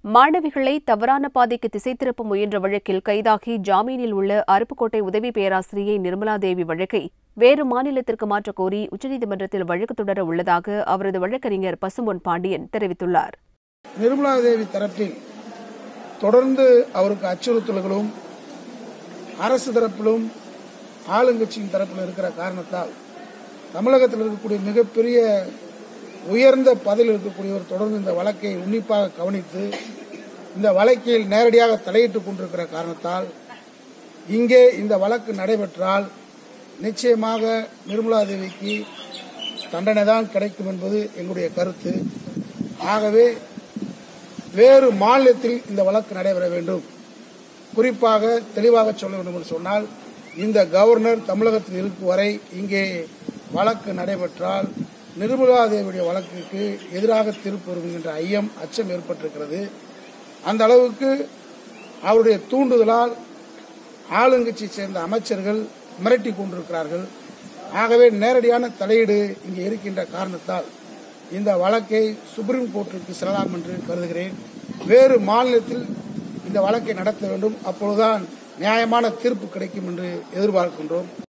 மாணவிகளை தவறான பாதைக்கு திசை திருப்ப முயன்ற வழக்கில் கைதாகி ஜாமீனில் உள்ள அருப்புக்கோட்டை உதவி பேராசிரியை நிர்மலா தேவி வழக்கை வேறு மாநிலத்திற்கு மாற்றக் கோரி உச்சநீதிமன்றத்தில் வழக்கு தொடர உள்ளதாக அவரது வழக்கறிஞர் பசும்பொன் பாண்டியன் தெரிவித்துள்ளார். நிர்மலா தேவி தரப்பில் தொடர்ந்து அவருக்கு அச்சுறுத்தல்களும் அரசு தரப்பிலும் ஆளுங்கட்சியின் தரப்பில் இருக்கிற காரணத்தால் தமிழகத்தில் இருக்கக்கூடிய மிகப்பெரிய உயர்ந்த பதவியில் இருக்கக்கூடியவர் தொடர்ந்து இந்த வழக்கை உன்னிப்பாக கவனித்து இந்த வழக்கில் நேரடியாக தலையிட்டுக் கொண்டிருக்கிற காரணத்தால் இங்கே இந்த வழக்கு நடைபெற்றால் நிச்சயமாக நிர்மலா தேவிக்கு தண்டனை தான் கிடைக்கும் என்பது எங்களுடைய கருத்து. ஆகவே வேறு மாநிலத்தில் இந்த வழக்கு நடைபெற வேண்டும். குறிப்பாக தெளிவாக சொல்ல வேண்டும் என்று சொன்னால், இந்த கவர்னர் தமிழகத்தில் இருக்கும் வரை இங்கே வழக்கு நடைபெற்றால் நிர்மலா தேவியுடைய வழக்குக்கு எதிராக தீர்ப்பு வரும் என்ற அச்சம் ஏற்பட்டிருக்கிறது. அந்த அளவுக்கு அவருடைய தூண்டுதலால் ஆளுங்கட்சியை சேர்ந்த அமைச்சர்கள் மிரட்டிக் கொண்டிருக்கிறார்கள். ஆகவே நேரடியான தலையீடு இங்கே இருக்கின்ற காரணத்தால் இந்த வழக்கை சுப்ரீம் கோர்ட்டிற்கு செல்லலாம் என்று கருதுகிறேன். வேறு மாநிலத்தில் இந்த வழக்கை நடத்த வேண்டும். அப்பொழுதுதான் நியாயமான தீர்ப்பு கிடைக்கும் என்று எதிர்பார்க்கின்றோம்.